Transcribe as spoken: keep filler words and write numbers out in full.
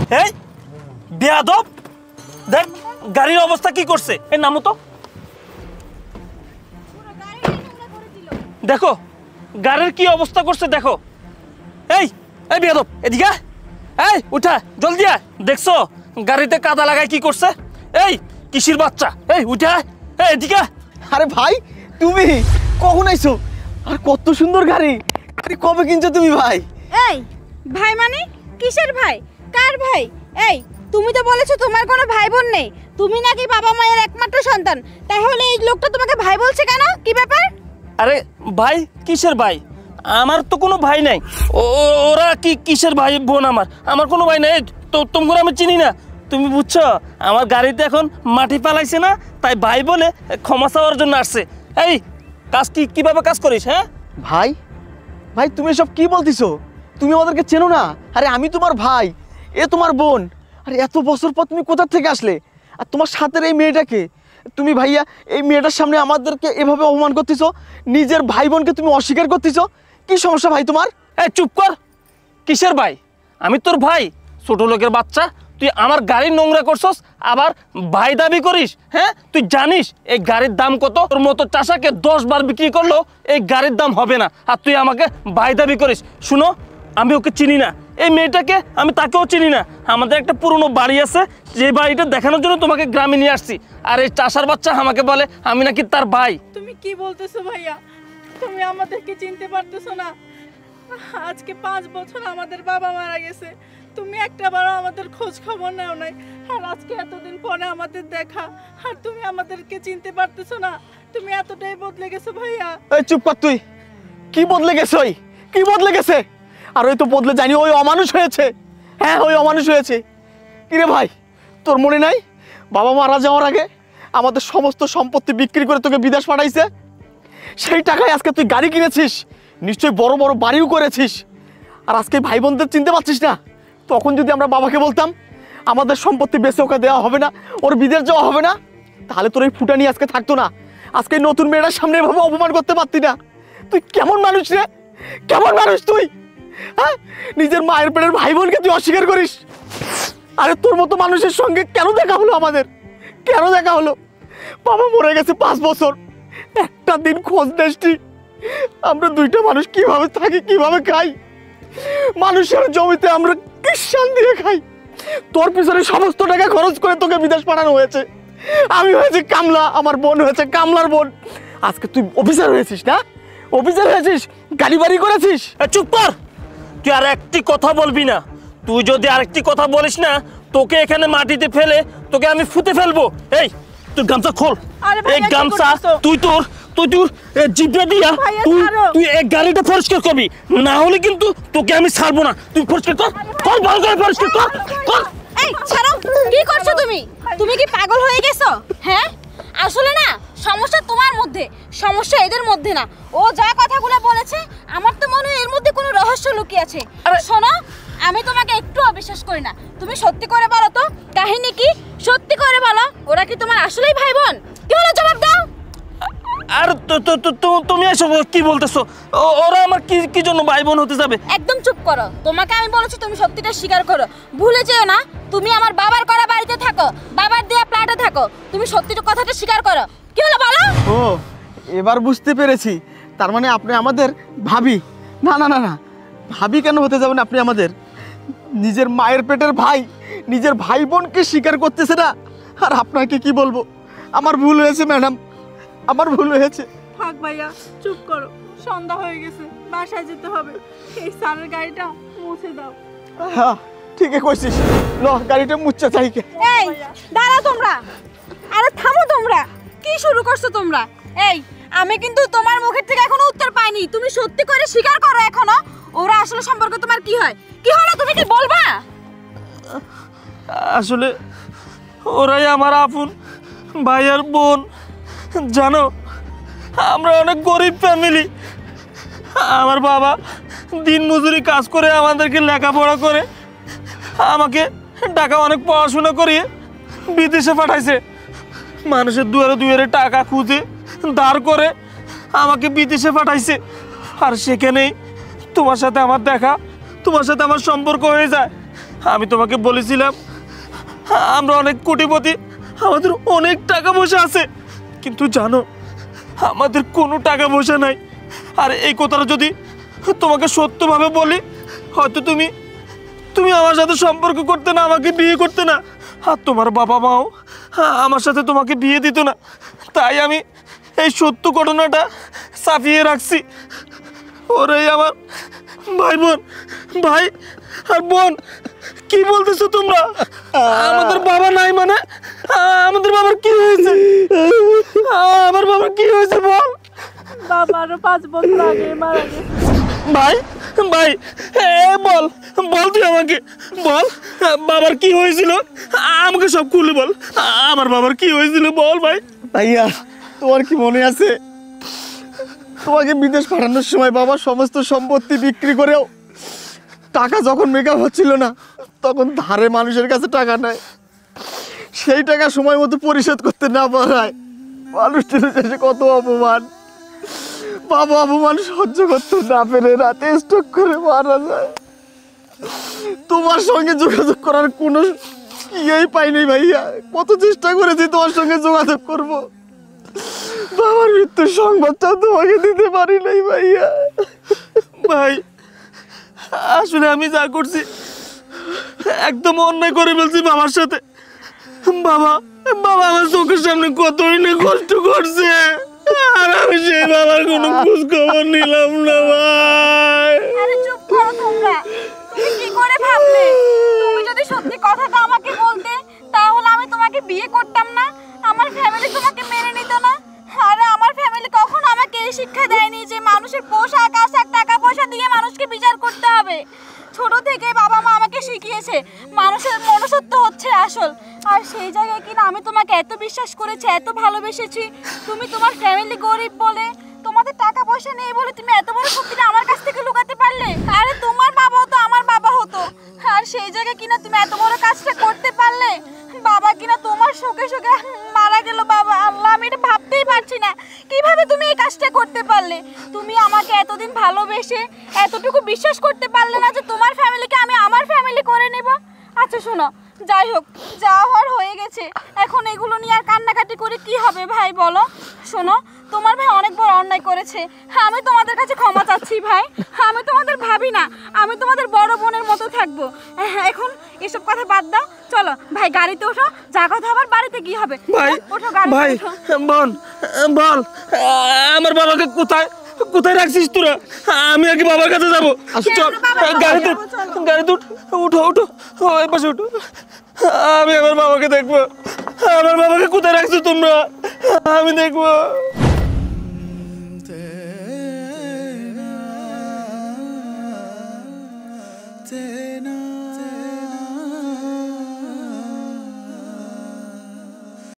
এই বেয়াদব, দেখ গাড়ির অবস্থা কি করছে। এই নামো তো, দেখো গাড়ির কি অবস্থা করছে দেখো। এই এই বেয়াদব এদিকে, এই উঠা জলদি আয়। দেখছো গাড়িতে কাদা লাগায় কি করছে? এই কিসির বাচ্চা, এই উঠা, এই এদিকে। আরে ভাই তুমি কখন আইছো? আর কত সুন্দর গাড়ি, আরে কবে কিনছো তুমি ভাই? এই ভাই মানে কিসের ভাই, কার ভাই? এই তুমি তো বলেছো তোমার কোনো ভাই বোন নেই, তুমি নাকি বাবা মায়ের একমাত্র সন্তান, তাহলে এই লোকটা তোমাকে ভাই বলছে কেন? কি ব্যাপার? আরে ভাই কিসের ভাই, আমার তো কোনো ভাই নাই। ওরা কি কিসের ভাই বোন? আমার আমার কোনো ভাই নাই। তো তোমরা আমি চিনি না, তুমি বুঝছো? আমার গাড়িতে এখন মাটি পালাইছে না, তাই ভাই বলে ক্ষমা চাওয়ার জন্য আসছে। এই কাজ কি কিভাবে কাজ করিস? হ্যাঁ ভাই ভাই তুমি এসব কি বলতিছো? তুমি আমাদেরকে চেনো না? আরে আমি তোমার ভাই, এ তোমার বোন। আরে এত বছর পর তুমি কোথা থেকে আসলে? আর তোমার সাথের এই মেয়েটাকে তুমি ভাইয়া এই মেয়েটার সামনে আমাদেরকে এভাবে অপমান করতেছো, নিজের ভাই বোনকে তুমি অস্বীকার করতেছো। কি সমস্যা ভাই তোমার? এই চুপ কর, কিসের ভাই? আমি তোর ভাই, ছোট লোকের বাচ্চা। তুই আমার গাড়ি নোংরা করছস, আবার ভাই দাবি করিস? হ্যাঁ তুই জানিস এই গাড়ির দাম কত? তোর মতো চাষাকে দশ বার বিক্রি করলেও এই গাড়ির দাম হবে না, আর তুই আমাকে ভাই দাবি করিস। শুনো, আমি ওকে চিনি না, এই মেয়েটাকে আমি তাকেও চিনি না। আমাদের একটা পুরনো বাড়ি আছে, যে বাড়িটা দেখানোর জন্য তোমাকে গ্রামে নিয়ে আসছি, আর এই চাষার বাচ্চা আমাকে বলে আমি নাকি তার ভাই। তুমি কি বলতেছো ভাইয়া? তুমি আমাদেরকে চিনতে পারতেছো না? আজকে পাঁচ বছর আমাদের বাবা মারা গেছে, তুমি একটা বারও আমাদের খোঁজ খবর নাও নাই, আর আজকে এতদিন পরে আমাদের দেখা, আর তুমি আমাদেরকে চিনতে পারতেছো না? তুমি এতটাই বদলে গেছো ভাইয়া। এই চুপ কর তুই, কি বদলে গেছে? ওই কি বদলে গেছে? আর ওই তো বদলে যায়নি, ওই অমানুষ হয়েছে। হ্যাঁ ওই অমানুষ হয়েছে। কিরে ভাই তোর মনে নাই বাবা মারা যাওয়ার আগে আমাদের সমস্ত সম্পত্তি বিক্রি করে তোকে বিদেশ পাঠাইছে? সেই টাকায় আজকে তুই গাড়ি কিনেছিস, নিশ্চয়ই বড় বড় বাড়িও করেছিস। আর আজকে ভাই বোনদের চিনতে পারছিস না? তখন যদি আমরা বাবাকে বলতাম আমাদের সম্পত্তি বেচে ওকে দেওয়া হবে না, ওর বিদেশ যাওয়া হবে না, তাহলে তোর এই ফুটানি আজকে থাকতো না। আজকে নতুন মেয়েটার সামনে এভাবে অপমান করতে পারতি না। তুই কেমন মানুষ রে, কেমন মানুষ তুই? হ্যাঁ নিজের মায়ের পেটের ভাই বোনকে তুই অস্বীকার করিস? আরে তোর মতো মানুষের সঙ্গে কেন দেখা হলো আমাদের? কেন দেখা হলো? বাবা মরে গেছে পাঁচ বছর, একটা দিন খোঁজ নেসটি। আমরা দুইটা মানুষ কিভাবে থাকি, কিভাবে খাই? মানুষের জমিতে আমরা কিষান দিয়ে খাই। তোর পিছনে সমস্ত টাকা খরচ করে তোকে বিদেশ পাঠানো হয়েছে। আমি হয়েছি কামলা, আমার বোন হয়েছে কামলার বোন। আজকে তুই অফিসার হয়েছিস না? অফিসার হয়েছিস, গাড়ি বাড়ি করেছিস। চুপ কর, তুই আর একটি কথা বলবি না। তুই যদি আরেকটি কথা বলিস না, তোকে এখানে মাটিতে ফেলে তোকে আমি ফুটে ফেলবো। এই তুই গামছা খোল, এই গামছা তুই তোর তুই তোর জিভে দিয়া তুই তুই এই গাড়িটা পরিষ্কার করবি, না হলে কিন্তু তোকে আমি ছাড়বো না। তুই পরিষ্কার কর, কর ভালো করে পরিষ্কার কর কর। এই ছাড়ো, কি করছো তুমি? তুমি কি পাগল হয়ে গেছো? হ্যাঁ আসলে না সমস্যা তোমার মধ্যে, সমস্যা এদের মধ্যে না। ও যা কথাগুলো বলেছে আমার তো মনে হয় এর মধ্যে কোনো রহস্য লুকিয়ে আছে। শোনো, আমি তোমাকে একটু অবিশ্বাস করি না। তুমি সত্যি করে বলো তো কাহিনী কি, সত্যি করে বলো। ওরা কি তোমার আসলেই ভাই বোন? কি হলো জবাব দাও। আর তুমি এসব কি বলতেছো? ওরা আমার কি কি জন্য ভাই বোন হতে যাবে? একদম চুপ করো। তোমাকে আমি বলেছি তুমি সত্যিটা স্বীকার করো। ভুলে যেও না তুমি আমার বাবার করা বাড়িতে থাকো, বাবার দেয়া ফ্ল্যাটে থাকো। তুমি সত্যিটা কথাটা স্বীকার করো। কি হলো বলো? ও এবার বুঝতে পেরেছি, তার মানে আপনি আমাদের ভাবি। না না না না, ভাবি কেন হতে যাবেন? আপনি আমাদের নিজের মায়ের পেটের ভাই, নিজের ভাই বোনকে স্বীকার করতেছে না। আর আপনাকে কি বলবো, আমার ভুল হয়েছে ম্যাডাম, আমার ভুল হয়েছে। থাক ভাইয়া চুপ করো, সন্ধ্যা হয়ে গেছে, বাসায় যেতে হবে। এই স্যারের গাড়িটা মুছে দাও। হ্যাঁ ঠিকই কইছিস, ল গাড়িটা মুচ্ছা চাইকে। এই দাঁড়াও তোমরা, আরে থামো তোমরা। কি শুরু করছো তোমরা? এই আমি কিন্তু তোমার মুখের থেকে এখনো উত্তর পাইনি। তুমি সত্যি করে স্বীকার করো এখনো ওরা আসলে সম্পর্কে তোমার কি হয়? কি হলো তুমি কি বলবা? আসলে ওরাই আমার আপন ভাই আর বোন। জানো আমরা অনেক গরিব ফ্যামিলি। আমার বাবা দিন মজুরি কাজ করে আমাদেরকে লেখাপড়া করে আমাকে টাকা অনেক পড়াশোনা করিয়ে বিদেশে পাঠাইছে। মানুষের দুয়ারে দুয়ারে টাকা খুঁজে দাঁড় করে আমাকে বিদেশে পাঠাইছে। আর সেখানেই তোমার সাথে আমার দেখা, তোমার সাথে আমার সম্পর্ক হয়ে যায়। আমি তোমাকে বলেছিলাম আমরা অনেক কোটিপতি, আমাদের অনেক টাকা পয়সা আছে, কিন্তু জানো আমাদের কোনো টাকা পয়সা নাই। আর এই কথাটা যদি তোমাকে সত্যভাবে বলি, হয়তো তুমি তুমি আমার সাথে সম্পর্ক করতে না, আমাকে বিয়ে করতে না, আর তোমার বাবা মাও আমার সাথে তোমাকে বিয়ে দিত না। তাই আমি এই সত্য ঘটনাটা চাপিয়ে রাখছি। ওরে আমার ভাই বোন, ভাই আর বোন, কি বলতেছো তোমরা? আমাদের বাবা নাই মানে আমাদের বাবার কি হয়েছে? আমার বাবার কি হয়েছে বল? বাবা আরো পাঁচ বছর আগে মারা গেছে। ভাই ভাই এ বল বল তুই আমাকে বল, বাবার কি হয়েছিল আমাকে সব খুলে বল। আমার বাবার কি হয়েছিল বল ভাই। ভাইয়া তোমার কি মনে আছে তোমাকে বিদেশ পাঠানোর সময় বাবা সমস্ত সম্পত্তি বিক্রি করেও টাকা যখন মেকআপ হচ্ছিল না, তখন ধারে মানুষের কাছে টাকা নেয়, সেই টাকা সময় মতো পরিশোধ করতে না পারায় মানুষটির শেষে কত অপমান, বাবা অপমান সহ্য করতে না পেরে রাতে স্ট্রোক করে মারা যায়। তোমার সঙ্গে যোগাযোগ করার কোনো ইয়েই পাইনি ভাইয়া, কত চেষ্টা করেছি তোমার সঙ্গে যোগাযোগ করব, বাবার মৃত্যুর সংবাদটাও তোমাকে দিতে পারি নাই ভাইয়া। ভাই আসলে আমি যা করছি একদম অন্যায় করে ফেলছি বাবার সাথে। বাবা বাবা আমার চোখের সামনে কতই না কষ্ট করছে, আর আমি সেই বাবার কোনো খোঁজ খবর নিলাম না ভাই। আরে চুপ করো তোমরা। তুমি কি করে ভাবলে? তুমি যদি সত্যি কথাটা আমাকে বলতে, তাহলে আমি তোমাকে বিয়ে করতাম না, আমার ফ্যামিলি তোমাকে মেনে নিত না। আরে আমার ফ্যামিলি কখনো আমাকে এই শিক্ষা দেয়নি যে মানুষের পোশাক আশাক টাকা পয়সা দিয়ে মানুষকে বিচার করতে হবে। ছোট থেকে বাবা মা আমাকে শিখিয়েছে মানুষের মনুষ্যত্ব হচ্ছে আসল। আর সেই জায়গায় কিনা আমি তোমাকে এত বিশ্বাস করেছি, এত ভালোবেসেছি, তুমি তোমার ফ্যামিলি গরিব বলে, তোমাদের টাকা পয়সা নেই বলে তুমি এত বড় সত্যিটা আমার কাছ থেকে লুকাতে পারলে। আরে তোমার বাবাও তো আমার বাবা হতো, আর সেই জায়গায় কিনা তুমি এত বড় কাজটা করতে পারলে। বাবা কিনা তোমার শোকে শোকে মারা গেল। বাবা আল্লাহ, আমি এটা ভাবতেই পারছি না কিভাবে তুমি এই কাজটা করতে পারলে। তুমি আমাকে এতদিন ভালোবেসে এতটুকু বিশ্বাস করতে পারলে না যে তোমার ফ্যামিলিকে আমি আমার ফ্যামিলি করে নেব। আচ্ছা শোনো, যাই হোক যা হওয়ার হয়ে গেছে, এখন এগুলো নিয়ে আর কান্নাকাটি করে কি হবে ভাই বলো। শোনো, তোমার ভাই অনেক বড় অন্যায় করেছে, আমি তোমাদের কাছে ক্ষমা চাচ্ছি ভাই। আমি তোমাদের ভাবি না, আমি তোমাদের বড় বোনের মতো থাকবো। এখন এসব কথা বাদ দাও, চলো ভাই গাড়িতে ওঠো, যা কথা আবার বাড়িতে কি হবে। ভাই ওঠো গাড়িতে ভাই ওঠো। বোন বল, আমার বাবাকে কোথায় কোথায় রাখছিস তোরা? আমি আগে বাবার কাছে যাবো। চল গাড়িতে গাড়িতে উঠো উঠো ওই পাশে উঠো, আমি আমার বাবাকে দেখবো। আমার বাবাকে কোথায় রাখছো তোমরা? আমি দেখবো।